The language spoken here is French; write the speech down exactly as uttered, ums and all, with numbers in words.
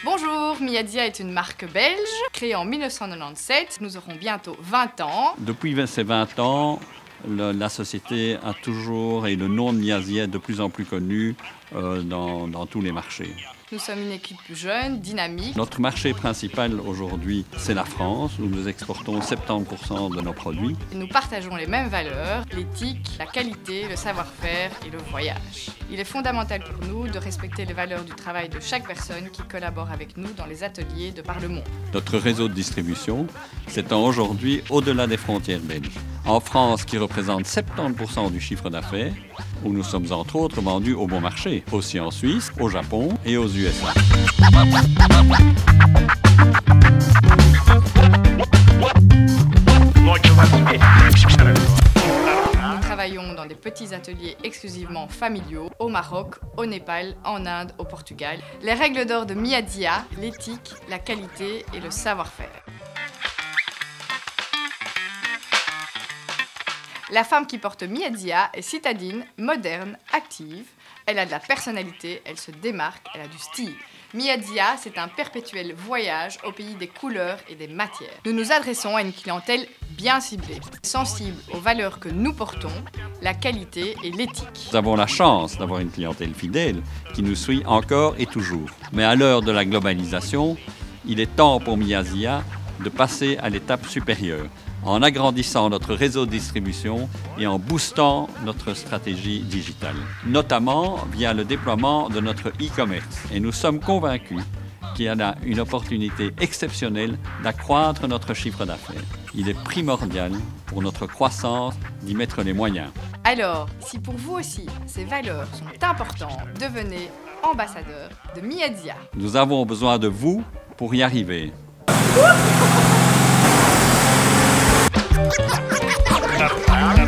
Bonjour, Miadia est une marque belge, créée en mille neuf cent quatre-vingt-dix-sept. Nous aurons bientôt vingt ans. Depuis ces vingt ans, le, la société a toujours, et le nom de Miadia est de plus en plus connu euh, dans, dans tous les marchés. Nous sommes une équipe jeune, dynamique. Notre marché principal aujourd'hui, c'est la France, où nous exportons soixante-dix pour cent de nos produits. Et nous partageons les mêmes valeurs, l'éthique, la qualité, le savoir-faire et le voyage. Il est fondamental pour nous de respecter les valeurs du travail de chaque personne qui collabore avec nous dans les ateliers de par le monde. Notre réseau de distribution s'étend aujourd'hui au-delà des frontières belges. En France, qui représente soixante-dix pour cent du chiffre d'affaires, où nous sommes entre autres vendus au bon marché, aussi en Suisse, au Japon et aux U S A. Nous travaillons dans des petits ateliers exclusivement familiaux au Maroc, au Népal, en Inde, au Portugal. Les règles d'or de Miadia, l'éthique, la qualité et le savoir-faire. La femme qui porte Miadia est citadine, moderne, active. Elle a de la personnalité, elle se démarque, elle a du style. Miadia, c'est un perpétuel voyage au pays des couleurs et des matières. Nous nous adressons à une clientèle bien ciblée, sensible aux valeurs que nous portons, la qualité et l'éthique. Nous avons la chance d'avoir une clientèle fidèle qui nous suit encore et toujours. Mais à l'heure de la globalisation, il est temps pour Miadia de passer à l'étape supérieure, en agrandissant notre réseau de distribution et en boostant notre stratégie digitale, notamment via le déploiement de notre e-commerce. Et nous sommes convaincus qu'il y a une opportunité exceptionnelle d'accroître notre chiffre d'affaires. Il est primordial pour notre croissance d'y mettre les moyens. Alors, si pour vous aussi ces valeurs sont importantes, devenez ambassadeur de Miadia. Nous avons besoin de vous pour y arriver. Ah, ah, ah.